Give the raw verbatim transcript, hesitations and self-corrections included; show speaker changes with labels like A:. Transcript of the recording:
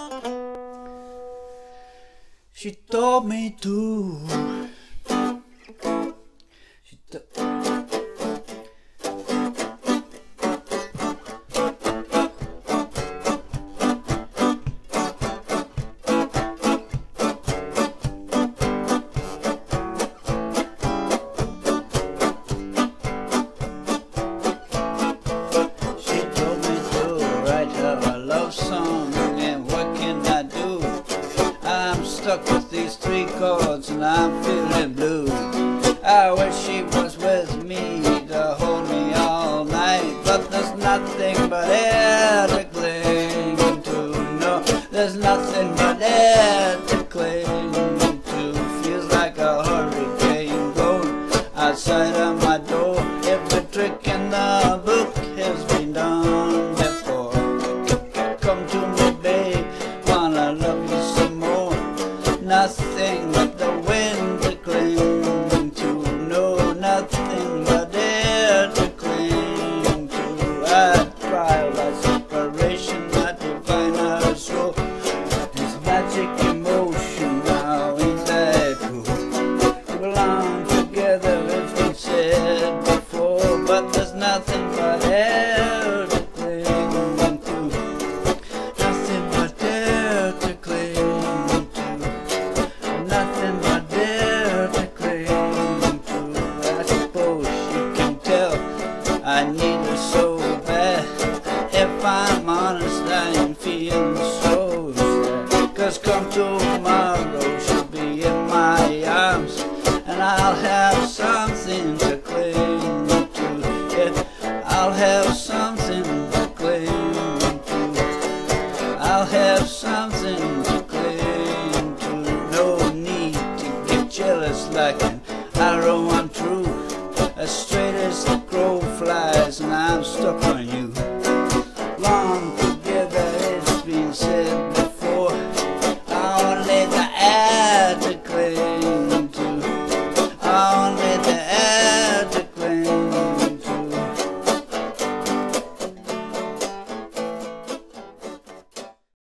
A: She told me to. She to She told me to write her a love song, and what can I do? I'm stuck with these three chords and I'm feeling blue. I wish she was with me to hold me all night, but there's nothing but air to cling to. No, there's nothing but air to cling to. Feels like a hurricane blowing outside of my door. Every trick in the book has been done before. Come to me, babe, wanna love you some more. Nothing but the wind to cling to. No, nothing but air to cling to. I cry about separation, not to find our soul. This magic emotion, now ain't that cool? We belong together, as we said before, but there's nothing but air to cling to. Nothing but air to cling to. Nothing but air to cling to. I suppose you can tell I need her so bad. If I'm honest, I am feeling so sad. Cause come tomorrow, she'll be in my arms, and I'll have something to cling to. Yeah, I'll have something to cling to. I'll have something to cling to. No need to get jealous like an arrow. I'm true, as straight as the crow flies, and I'm stuck on you. Long together, it's been said before. Only the air to cling to.